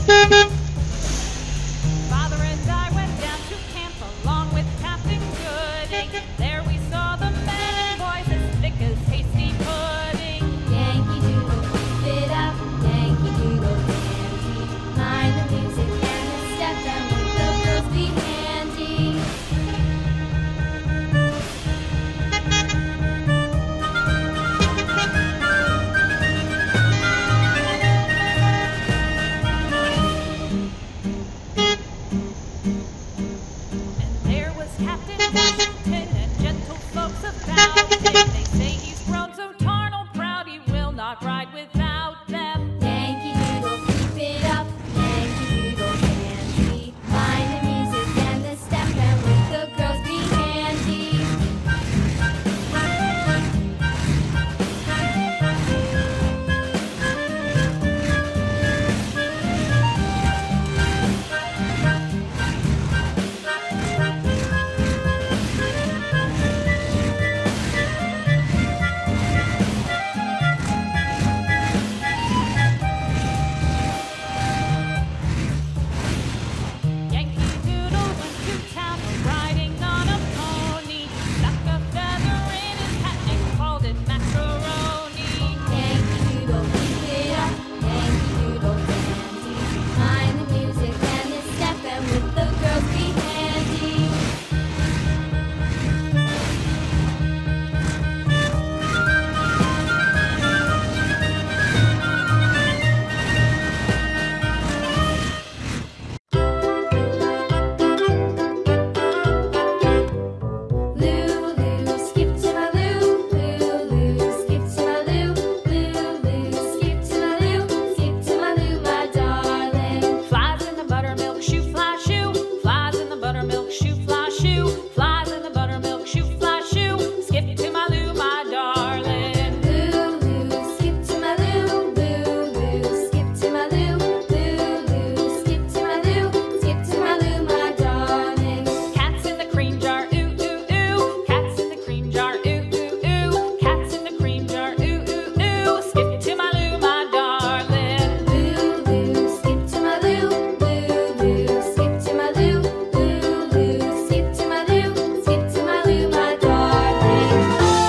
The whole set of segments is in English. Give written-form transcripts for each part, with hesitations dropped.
Father and I went down to camp along with Captain Gooding. There we saw the men and boys as thick as hasty pudding. Yankee Doodle, keep it up, Yankee Doodle dandy. Mind the music and the step, and with the girls be handy. And there was Captain Washington and gentle folks about him. They say he's grown so tarnal proud he will not ride without them. Yankee Doodle, keep it up, Yankee Doodle dandy. Mind the music and the step, and with the girls be handy. Yankee Doodle went to town riding on a pony. Stuck a feather in his hat and called it macaroni. Yankee Doodle, keep it up, Yankee Doodle dandy. Mind the music and the step, and with the girls be handy. Lulu, skip to my loo, Lulu, skip to my loo, Lulu, skip to my loo, skip to my loo, my darling. Flies in the buttermilk shoe, fly shoe. Flies in the buttermilk shoe, fly shoe. Flies in the buttermilk shoe, fly shoe. Skip to my loo, my darling. Lulu, skip to my loo, Lulu, skip to my loo, Lulu, skip to my loo, skip to my loo, my darling. Cats in the cream jar, ooh, ooh, ooh. Cats in the cream jar, ooh, ooh, ooh. Cats in the cream jar, ooh, ooh, ooh. Skip to my loo, my darling. Lulu, skip to my loo, Lulu, skip to my loo, Lulu, skip to my loo, skip to my loo, my darling.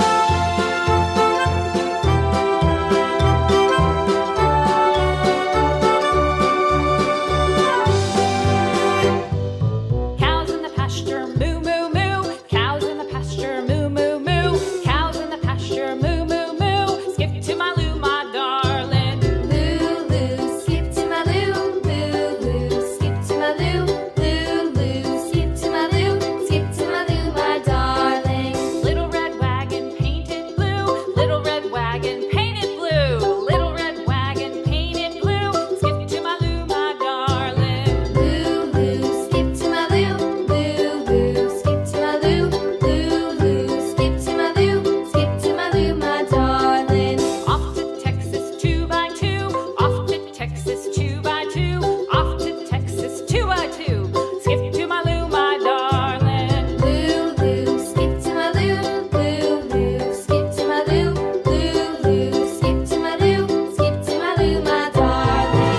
Cows in the pasture, moo, moo, moo. Cows in the pasture, moo, moo, moo. Cows in the pasture, moo, moo, moo. Skip to my loo, my darling. Lulu, skip to my loo, Lulu, skip to my loo, Lulu, skip to my loo, skip to my loo, my darling. Little red wagon painted blue. Little red wagon painted blue. Little red wagon painted blue. Skip to my loo, my darling. Lulu, skip to my loo, Lulu, skip to my loo, Lulu, skip to my loo, skip to my loo, my darling. Off to Texas 2x2. Off to Texas 2x2. Off to Texas 2x2. Skip to my loo, my darling. Lulu, skip to my loo, Lulu, skip to my loo, Lulu, skip to my loo, skip to my loo, my darling.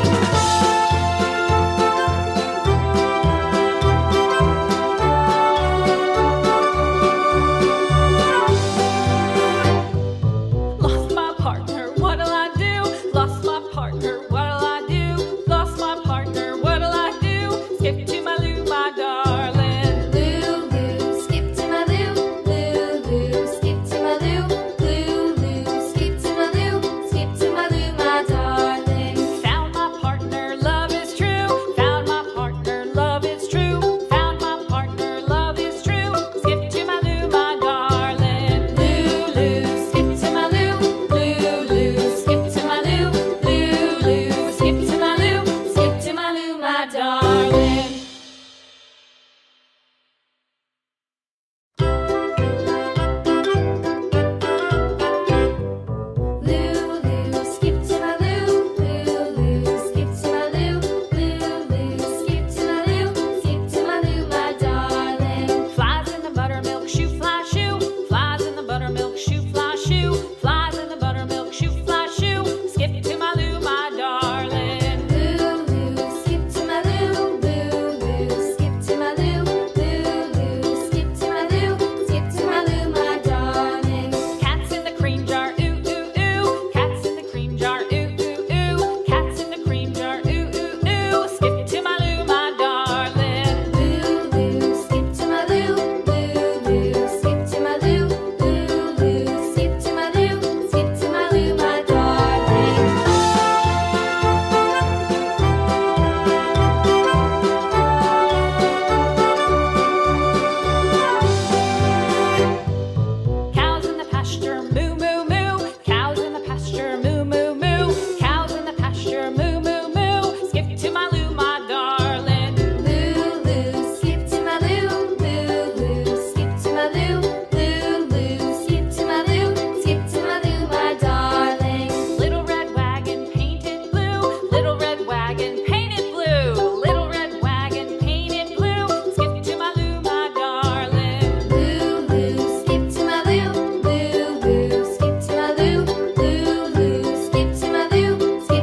Lost my partner, what'll I do? Lost my partner, what'll I do? Lost my partner, what'll I do? Skip to my loo, my darling. Lulu, skip to my loo, Lulu, skip to my loo, Lulu, skip to my loo, skip to my loo, my darling. Found my partner, love is true. Found my partner, love is true. Found my partner, love is true. Skip to my loo, my darling. Lulu, skip to my loo, Lulu, skip to my loo, Lulu, skip to my loo, skip to my loo, my darling.